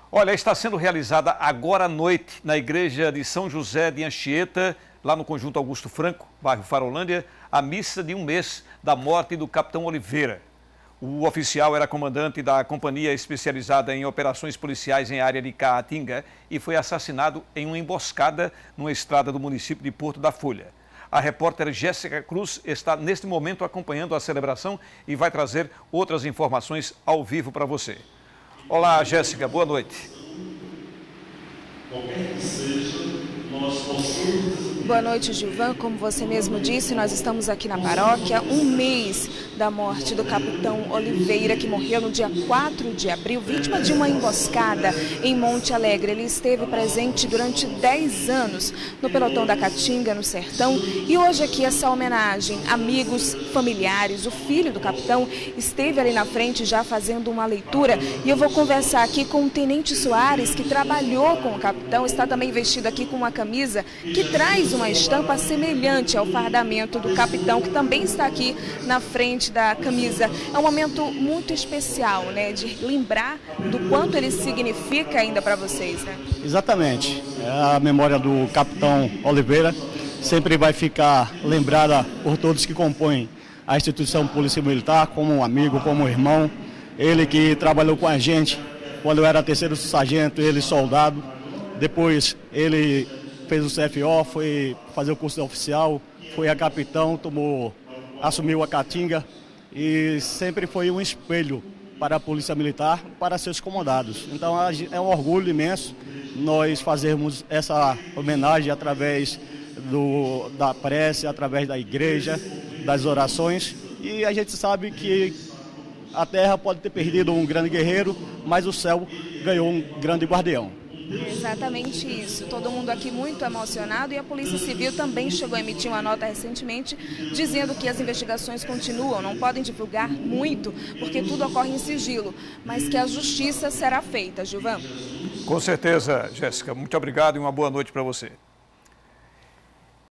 Olha, está sendo realizada agora à noite na igreja de São José de Anchieta, lá no Conjunto Augusto Franco, bairro Farolândia, a missa de 1 mês da morte do capitão Oliveira. O oficial era comandante da companhia especializada em operações policiais em área de Caatinga e foi assassinado em uma emboscada numa estrada do município de Porto da Folha. A repórter Jéssica Cruz está neste momento acompanhando a celebração e vai trazer outras informações ao vivo para você. Olá, Jéssica, boa noite. Qualquer que seja, nós possamos... Boa noite, Gilvan. Como você mesmo disse, nós estamos aqui na paróquia, 1 mês da morte do capitão Oliveira, que morreu no dia 4 de abril, vítima de uma emboscada em Monte Alegre. Ele esteve presente durante 10 anos no pelotão da Caatinga, no Sertão, e hoje aqui essa homenagem, amigos, familiares, o filho do capitão esteve ali na frente já fazendo uma leitura, e eu vou conversar aqui com o Tenente Soares, que trabalhou com o capitão, está também vestido aqui com uma camisa que traz uma estampa semelhante ao fardamento do capitão, que também está aqui na frente da camisa. É um momento muito especial, né, de lembrar do quanto ele significa ainda para vocês, né? Exatamente. A memória do capitão Oliveira sempre vai ficar lembrada por todos que compõem a instituição Polícia Militar, como um amigo, como um irmão. Ele que trabalhou com a gente quando eu era terceiro sargento, ele soldado. Depois ele fez o CFO, foi fazer o curso de oficial, foi a capitão, assumiu a Caatinga e sempre foi um espelho para a Polícia Militar, para seus comandados. Então é um orgulho imenso nós fazermos essa homenagem através da prece, através da igreja, das orações. E a gente sabe que a terra pode ter perdido um grande guerreiro, mas o céu ganhou um grande guardião. Exatamente isso. Todo mundo aqui muito emocionado, e a Polícia Civil também chegou a emitir uma nota recentemente dizendo que as investigações continuam, não podem divulgar muito porque tudo ocorre em sigilo, mas que a justiça será feita. Gilvan? Com certeza, Jéssica. Muito obrigado e uma boa noite para você.